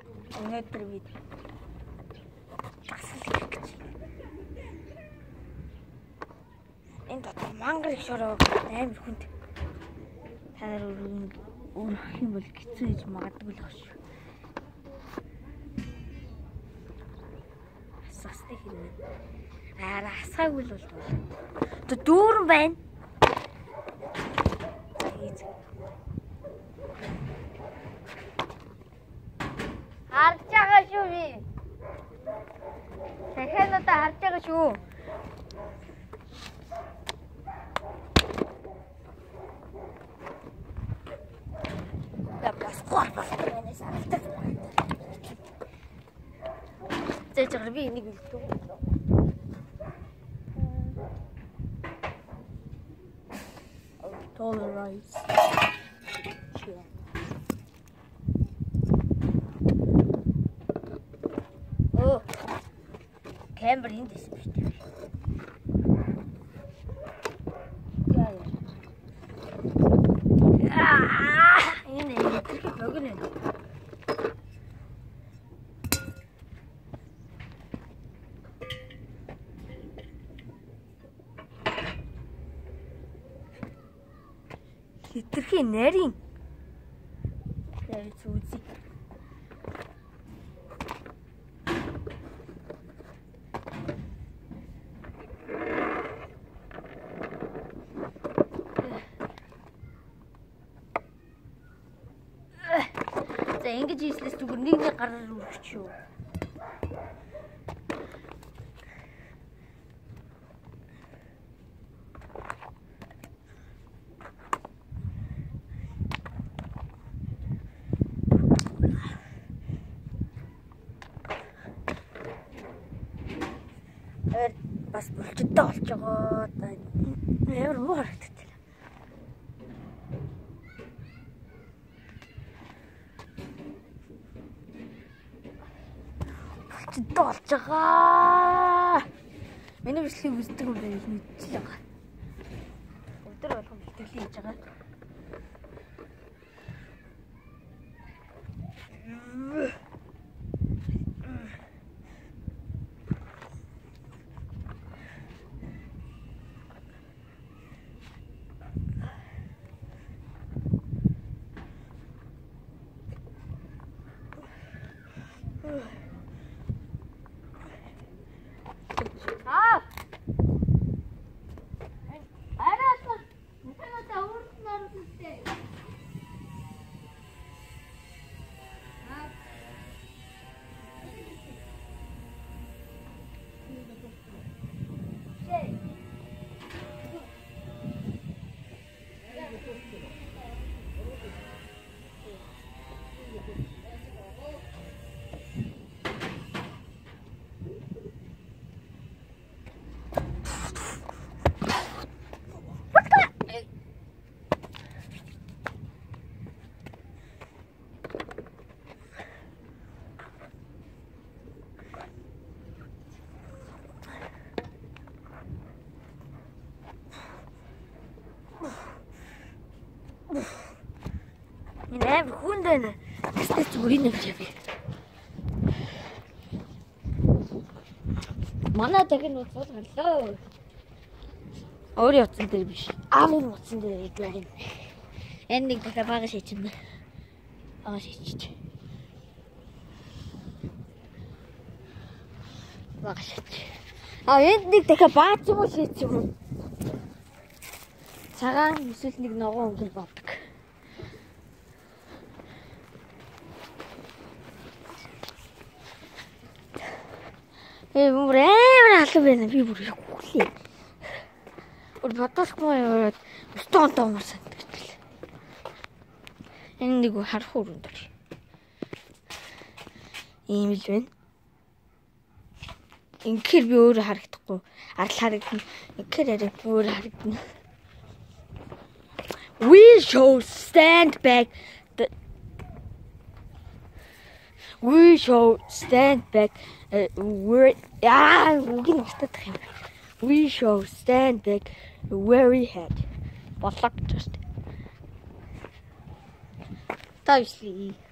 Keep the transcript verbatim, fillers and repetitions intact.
өнөөдөр бид басал хийх гэж. Энэ дотор мангар их шороо амар хүнд. Та нар өөр ах юм бол хэцүү хийж магадгүй л гош. Асаастай хэрэг. Аа асаагүй л бол. Тэ дүүрэн байна. Харж байгаа шүү би. Дахиад надад харж байгаа шүү. Бас гоо бас байна санагдав. Зэж байгаа би энийг үлдээ. Tolerance. Yeah. Oh, camera in this video. Ah, ini ini bagus. Хитрхи нарийн. Тэгээд үзье. За ингэж хийслээс зүгээр нэг нэг гараар үргэж шүү. Бас булчидтай болж байгаа. Ямар муу харагддаг. Булчидтай болж байгаа. Миний бичлэгийг үздэг юм байна мэдчихэж байгаа. Өдөр болгон бэлтгэл хийж байгаа. Ah! Араа. Мэтэнэ өөрт нь орчихтэй. Аа. Шей. Энэ амар хүнд байна. Тэстэ зүрийн юм яа би. Манай дахин уцаад галаа. Өөрийн утсан дээр биш. Аавын утсан дээр идэх юм. Энэ нэг дахиад бага шийдчихнэ. Бага шийдчих. Бага шийдчих. А энэ нэг дахиад баач юм уу шийдчих юм. Цагаан эсвэл нэг ногоон өнгөл боддог. Э бүр амар алга байна. Би бүр хөглөө. Өөр бодолгүй яваад стон томор санагдчихлээ. Энэ нэг харах өрөндөл. Ийм л байна. Инхээр би өөрөө харагдахгүй. Арал харагдана. Инхээр арай өөрөө харагдана. We should stand back. The we should stand back. Uh, we're ah, we should stand back where we had. But luck just. Obviously.